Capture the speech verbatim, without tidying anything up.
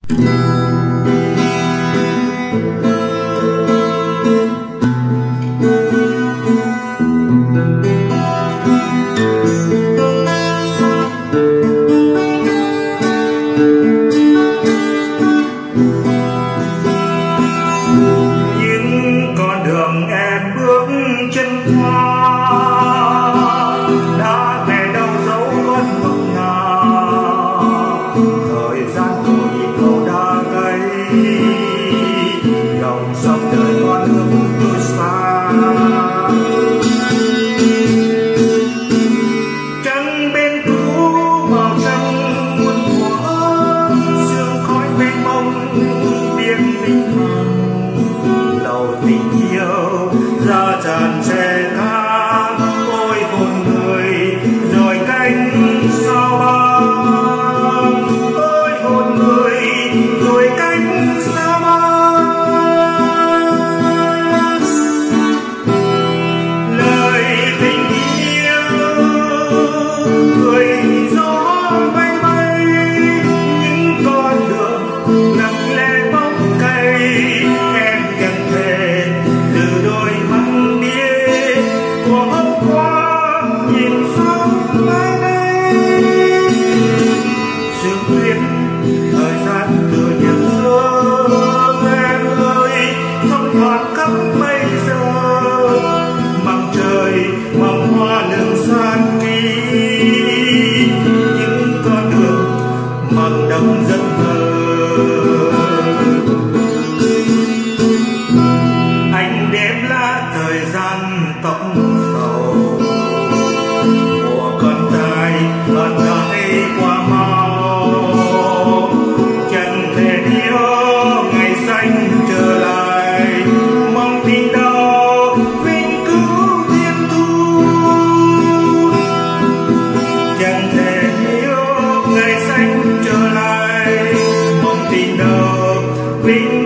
Những con đường em bước chân qua đã về đâu dấu con ngọc ngà, thời gian tôi nhìn cầu đã gây dòng sông đời con hướng tôi xa. Trăng bên cũ màu trắng muôn thuở, sương khói mênh mông biển minh hoàng, lầu tình yêu ra tràn xe ca, ôi hồn người rồi cánh sao băng, ôi hồn người rồi cánh sao băng. Lời tình yêu cười gió bay bay, những con đường lặng lẽ bóng cây, em chẳng thể từ đôi mắt bia của hôm qua nhìn sang mai đây. Sương tuyết thời gian từ nhớ thương em ơi, sóng thoát khắp bây giờ, mong trời mong hoa nương san kỳ, những con đường mong đông giấc mơ. Anh đếm lá thời gian tóc sầu của con trai con gái qua mau, chẳng thể nhớ ngày xanh trở lại, mong tình đau vĩnh cửu thiên thu, chẳng thể nhớ ngày xanh trở lại, mong tình đau vĩnh